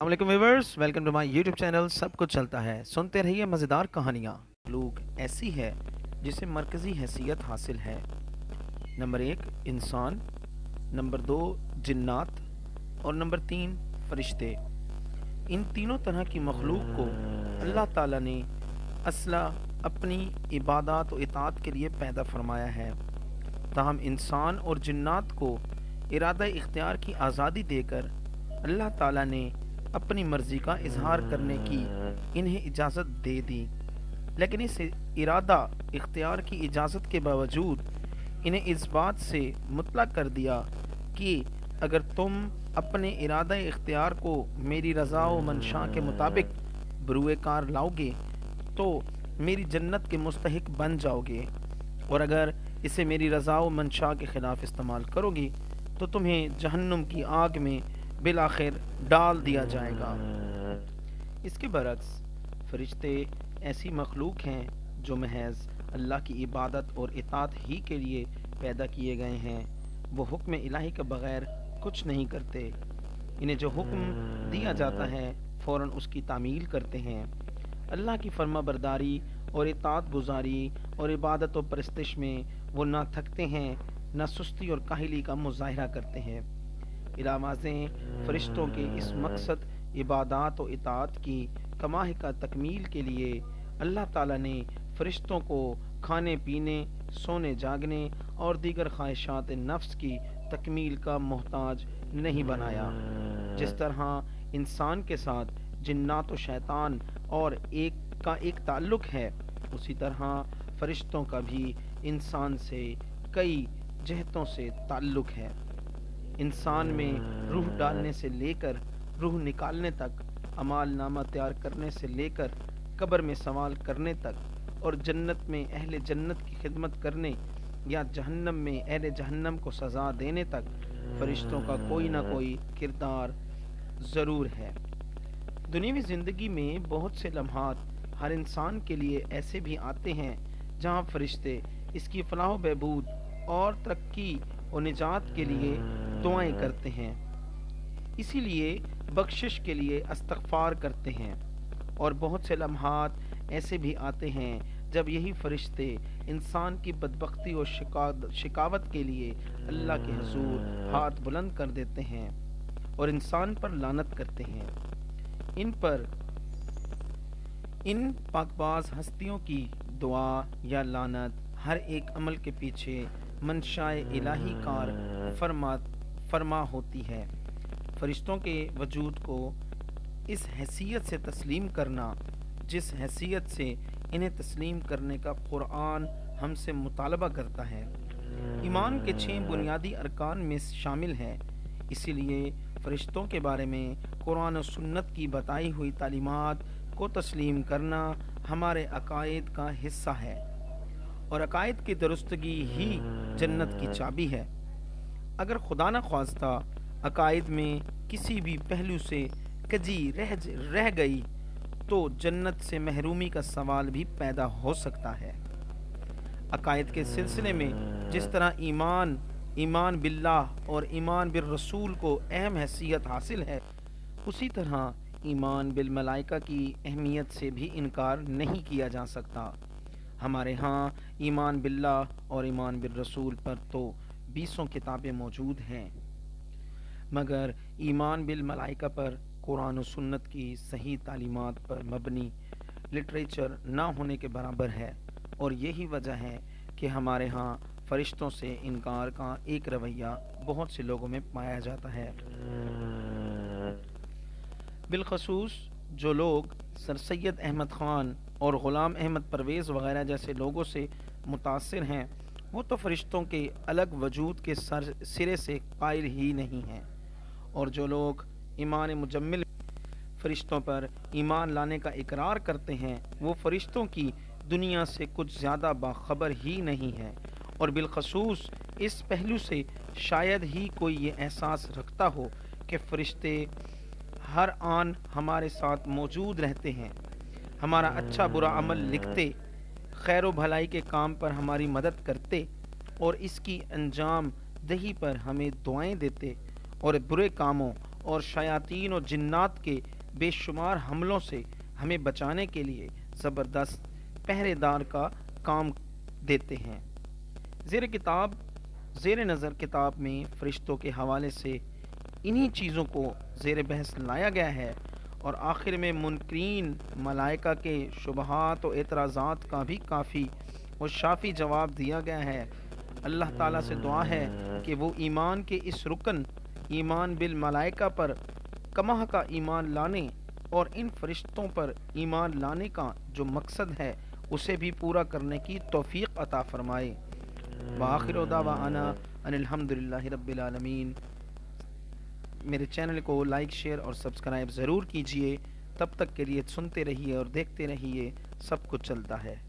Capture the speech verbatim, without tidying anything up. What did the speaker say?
अस्सलामुअलैकुम viewers, welcome to my YouTube channel. सब कुछ चलता है, सुनते रहिए मज़ेदार कहानियाँ। मखलूक ऐसी है जिसे मरकज़ी हैसियत हासिल है। नंबर एक इंसान, नंबर दो जिन्नात और नंबर तीन फरिश्ते। इन तीनों तरह की मखलूक को अल्लाह ताला ने असला अपनी इबादत और इताअत के लिए पैदा फरमाया है। ताहम इंसान और जिन्नात को इरादा इख्तियार की आज़ादी देकर अल्लाह ताला ने अपनी मर्ज़ी का इजहार करने की इन्हें इजाज़त दे दी, लेकिन इस इरादा इख्तियार की इजाज़त के बावजूद इन्हें इस बात से मुतलक कर दिया कि अगर तुम अपने इरादा इख्तियार को मेरी रज़ा व मंशा के मुताबिक बरूए कार लाओगे तो मेरी जन्नत के मुस्तहिक बन जाओगे, और अगर इसे मेरी रज़ा व मंशा के ख़िलाफ़ इस्तेमाल करोगी तो तुम्हें जहन्नुम की आग में बिलाखिर डाल दिया जाएगा। इसके बरक्स फरिश्ते ऐसी मखलूक हैं जो महज अल्लाह की इबादत और इताअत ही के लिए पैदा किए गए हैं। वो हुक्म इलाही के बग़ैर कुछ नहीं करते। इन्हें जो हुक्म दिया जाता है फ़ौरन उसकी तामील करते हैं। अल्लाह की फर्मा बरदारी और इताअत गुजारी और इबादत और परस्तिश में वो ना थकते हैं, ना सुस्ती और काहिली का मुजाहरा करते हैं। इलावाज़ें फरिश्तों के इस मकसद इबादत और इताअत की कमाह का तकमील के लिए अल्लाह ताला ने फरिश्तों को खाने पीने, सोने जागने और दीगर ख्वाहिशात नफ्स की तकमील का मोहताज नहीं बनाया। जिस तरह इंसान के साथ जिन्नात व शैतान और एक का एक ताल्लुक़ है, उसी तरह फरिश्तों का भी इंसान से कई जहतों से ताल्लुक़ है। इंसान में रूह डालने से लेकर रूह निकालने तक, अमाल नामा तैयार करने से लेकर कब्र में सवाल करने तक, और जन्नत में अहले जन्नत की खिदमत करने या जहन्नम में अहले जहन्नम को सज़ा देने तक फरिश्तों का कोई ना कोई किरदार ज़रूर है। दुनियावी ज़िंदगी में बहुत से लम्हात हर इंसान के लिए ऐसे भी आते हैं जहाँ फरिश्ते इसकी फलाह बहबूद और तरक्की और निजात के लिए दुआएं करते हैं, इसीलिए बख्शिश के लिए इस्तग़फ़ार करते हैं। और बहुत से लम्हात ऐसे भी आते हैं जब यही फरिश्ते इंसान की बदबख्ती और शिकावत के लिए अल्लाह के हुज़ूर हाथ बुलंद कर देते हैं और इंसान पर लानत करते हैं। इन पर इन पाकबाज हस्तियों की दुआ या लानत हर एक अमल के पीछे मंशाए इलाही कार फरमा फरमा होती है। फरिश्तों के वजूद को इस हैसियत से तस्लीम करना जिस हैसियत से इन्हें तस्लीम करने का कुरान हमसे मुतालबा करता है, ईमान के छह बुनियादी अरकान में शामिल है। इसीलिए फरिश्तों के बारे में कुरान और सुन्नत की बताई हुई तालीमात को तस्लीम करना हमारे अकायद का हिस्सा है, और अकायद की दुरुस्तगी ही जन्नत की चाबी है। अगर खुदा न ख्वास्ता अकायद में किसी भी पहलू से कजी रह रह गई तो जन्नत से महरूमी का सवाल भी पैदा हो सकता है। अकायद के सिलसिले में जिस तरह ईमान ईमान बिल्लाह और ईमान बिल रसूल को अहम हैसियत हासिल है, उसी तरह ईमान बिल मलाइका की अहमियत से भी इनकार नहीं किया जा सकता। हमारे यहाँ ईमान बिल्लाह और ईमान बिल रसूल पर तो बीसों किताबें मौजूद हैं, मगर ईमान बिल मलाइका पर कुरान और सुन्नत की सही तालीमात पर मबनी लिटरेचर ना होने के बराबर है। और यही वजह है कि हमारे यहाँ फरिश्तों से इनकार का एक रवैया बहुत से लोगों में पाया जाता है। बिलखसूस जो लोग सर सैयद अहमद ख़ान और ग़ुलाम अहमद परवेज़ वग़ैरह जैसे लोगों से मुतासिर हैं, वो तो फरिश्तों के अलग वजूद के सर सिरे से कायल ही नहीं हैं। और जो लोग ईमान मुजम्मिल फरिश्तों पर ईमान लाने का इकरार करते हैं, वो फरिश्तों की दुनिया से कुछ ज़्यादा बाखबर ही नहीं है। और बिलखसूस इस पहलू से शायद ही कोई ये एहसास रखता हो कि फरिश्ते हर आन हमारे साथ मौजूद रहते हैं, हमारा अच्छा बुरा अमल लिखते, खैर व भलाई के काम पर हमारी मदद करते और इसकी अंजाम दही पर हमें दुआएं देते, और बुरे कामों और शयातीन और जिन्नात के بے شمار حملوں سے ہمیں بچانے کے لیے زبردست پہرے دار کا کام دیتے ہیں۔ زیر کتاب زیر نظر کتاب میں فرشتوں کے حوالے سے انہی چیزوں کو زیر بحث لایا گیا ہے، اور آخر میں منکرین ملائکہ کے شبہات و اعتراضات کا بھی کافی و شافی جواب دیا گیا ہے۔ اللہ تعالیٰ سے دعا ہے کہ وہ ایمان کے اس رکن ایمان بالملائکہ پر کمہ کا ایمان لانے اور ان فرشتوں پر ایمان لانے کا جو مقصد ہے اسے بھی پورا کرنے کی توفیق عطا فرمائے۔ وآخر دعوانا ان الحمدللہ رب العالمین۔ میرے چینل کو لائک، شیئر اور سبسکرائب ضرور کیجئے۔ تب تک کے لیے سنتے رہیے اور دیکھتے رہیے، سب کچھ چلتا ہے۔